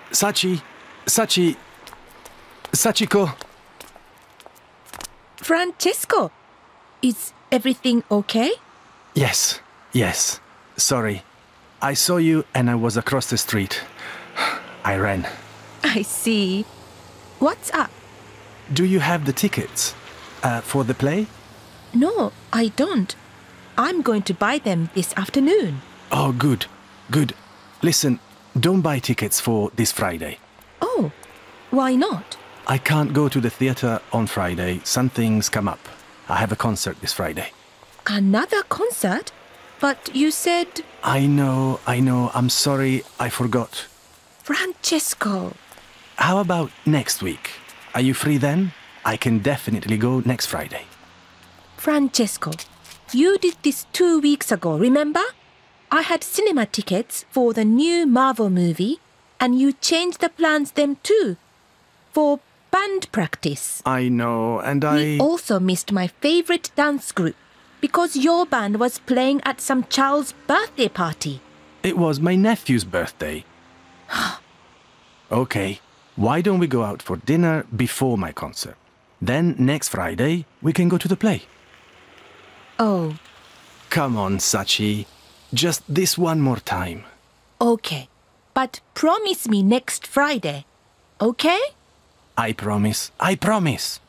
Sachiko. Francesco, is everything okay? Yes. Sorry. I saw you and I was across the street. I ran. I see. What's up? Do you have the tickets for the play? No, I don't. I'm going to buy them this afternoon. Oh, good. Listen, don't buy tickets for this Friday. Oh, why not? I can't go to the theatre on Friday. Something's come up. I have a concert this Friday. Another concert? But you said... I know. I'm sorry, I forgot. Francesco. How about next week? Are you free then? I can definitely go next Friday. Francesco, you did this 2 weeks ago, remember? I had cinema tickets for the new Marvel movie, and you changed the plans then too, for band practice. I know, and We also missed my favourite dance group, because your band was playing at some child's birthday party. It was my nephew's birthday. Okay, why don't we go out for dinner before my concert? Then next Friday, we can go to the play. Oh. Come on, Sachi. Just this one more time. Okay, but promise me next Friday, okay? I promise.